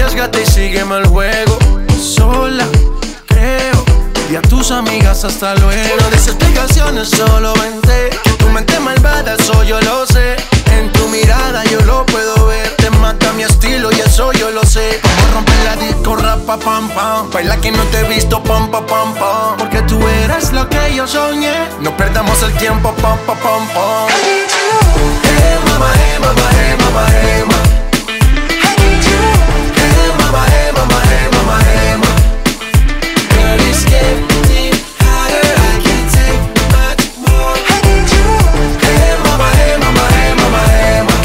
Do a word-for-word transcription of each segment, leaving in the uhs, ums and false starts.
arriésgate y sígueme el juego. Sola, creo, y a tus amigas hasta luego. No des explicaciones, solo vente. Que tu mente malvada, eso yo lo sé. En tu mirada yo lo puedo ver. Te mata mi estilo y eso yo lo sé. Como romper la disco, rapa, pam, pam. Baila que no te he visto, pam, pam, pam, pam. Porque tú eres lo que yo soñé. No perdamos el tiempo, pam, pam, pam, pam. Hey mama, hey mama, hey mama, hey mama. Hey mama, hey mama, hey mama, hey mama. Girl, it's getting hotter, I can't take much more. Hey mama, hey mama, hey mama, hey mama.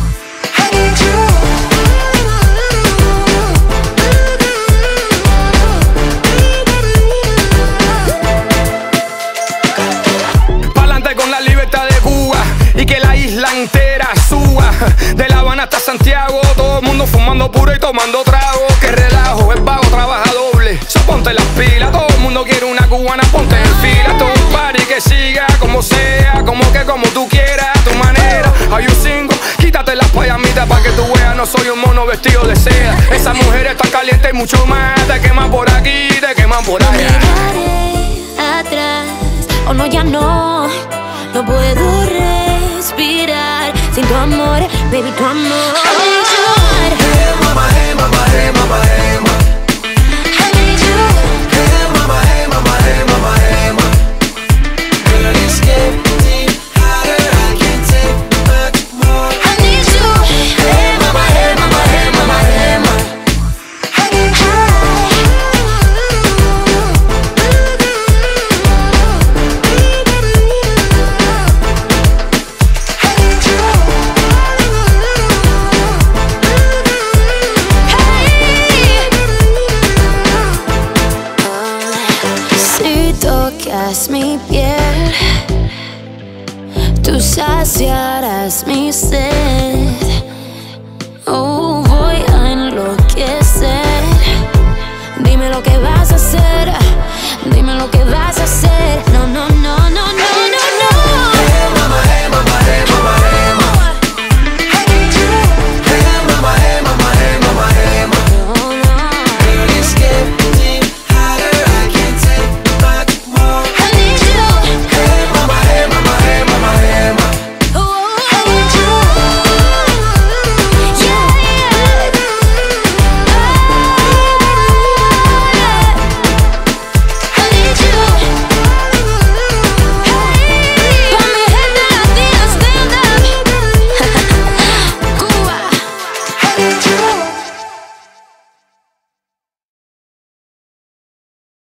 Pa'lante con la libertad de Cuba y que la isla entera suba. De La Habana hasta Santiago, todo el mundo fumando puro y tomando trago. Que relajo, el vago trabaja doble. So ponte las pilas, todo el mundo quiere una cubana, ponte en fila. Todo un party que siga como sea, como que como tú quieras, a tu manera. Are you single? Quítate las payamitas pa' que tú veas, no soy un mono vestido de seda. Esa mujer está caliente y mucho más. Te queman por aquí, te queman por allá. No miraré atrás, oh no, ya no. No puedo respirar sin tu amor, baby, tu amor. Hey mama, hey mama, hey mama, hey mama. Hey mama, hey mama, hey mama, hey mama. Girl, it's getting hotter, I can't take much more. Hey mama, hey mama, hey mama, hey mama. Si tocas mi piel, tú saciarás mi sed. Oh, voy a enloquecer. Dime lo que vas a hacer, dime lo que vas a hacer.